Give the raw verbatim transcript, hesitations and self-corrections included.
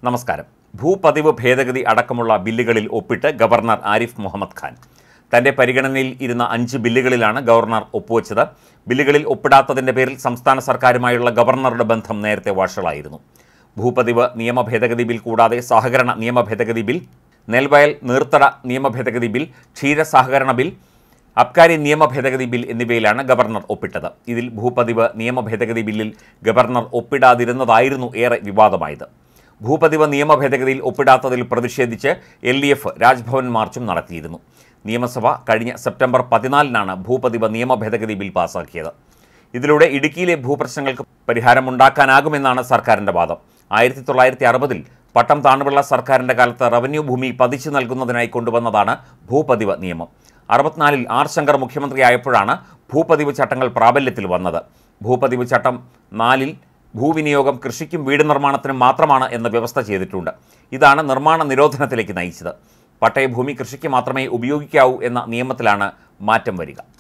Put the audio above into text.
നമസ്കാരം. ഭൂപതിവ് ഭേദഗതി അടക്കമുള്ള ബില്ലുകളിൽ ഒപ്പിട്ട് ഗവർണർ ആരിഫ് മുഹമ്മദ് ഖാൻ. തന്റെ പരിഗണനയിൽ ഇരുന്ന അഞ്ച് ബില്ലുകളിലാണ് ഗവർണർ ഒപ്പുവെച്ചത്. ബില്ലുകളിൽ ഒപ്പിടാത്തതിന്റെ പേരിൽ സംസ്ഥാന സർക്കാരുമായുള്ള ഗവർണറുടെ ബന്ധം നേരത്തെ വഷളായിരുന്നു. ഭൂപതിവ് നിയമ ഭേദഗതി ബിൽ കൂടാതെ സഹകരണ നിയമ ഭേദഗതി ബിൽ, നെൽവയൽ നീർത്തട നിയമ ഭേദഗതി ബിൽ, ക്ഷീര സഹകരണ ബിൽ, അബ്കാരി നിയമ ഭേദഗതി ബിൽ എന്നിവയിലാണ് ഗവർണർ ഒപ്പിട്ടത്. ഇതിൽ ഭൂപതിവ് നിയമ ഭേദഗതി ബില്ലിൽ ഗവർണർ ഒപ്പിടാതിരുന്നതായിരുന്നു ഏറെ വിവാദമായത്. ഭൂപതിവ് നിയമ ഭേദഗതിയിൽ ഒപ്പിടാത്തതിൽ പ്രതിഷേധിച്ച് എൽ ഡി എഫ് രാജ്ഭവൻ മാർച്ചും നടത്തിയിരുന്നു. നിയമസഭ കഴിഞ്ഞ സെപ്റ്റംബർ പതിനാലിനാണ് ഭൂപതിവ് നിയമ ഭേദഗതി ബിൽ പാസാക്കിയത്. ഇതിലൂടെ ഇടുക്കിയിലെ ഭൂപ്രശ്നങ്ങൾക്ക് പരിഹാരമുണ്ടാക്കാനാകുമെന്നാണ് സർക്കാരിൻ്റെ വാദം. ആയിരത്തി തൊള്ളായിരത്തി അറുപതിൽ പട്ടം താണുപിള്ള സർക്കാരിൻ്റെ കാലത്ത് റവന്യൂ ഭൂമി പതിച്ചു നൽകുന്നതിനായി കൊണ്ടുവന്നതാണ് ഭൂപതിവ് നിയമം. അറുപത്തിനാലിൽ ആർ ശങ്കർ മുഖ്യമന്ത്രിയായപ്പോഴാണ് ഭൂപതിവ് ചട്ടങ്ങൾ പ്രാബല്യത്തിൽ വന്നത്. ഭൂപതിവ് ചട്ടം നാലിൽ ഭൂവിനിയോഗം കൃഷിക്കും വീട് നിർമ്മാണത്തിനും മാത്രമാണ് എന്ന വ്യവസ്ഥ ചെയ്തിട്ടുണ്ട്. ഇതാണ് നിർമ്മാണ നിരോധനത്തിലേക്ക് നയിച്ചത്. പട്ടയഭൂമി കൃഷിക്ക് മാത്രമേ ഉപയോഗിക്കാവൂ എന്ന നിയമത്തിലാണ് മാറ്റം വരിക.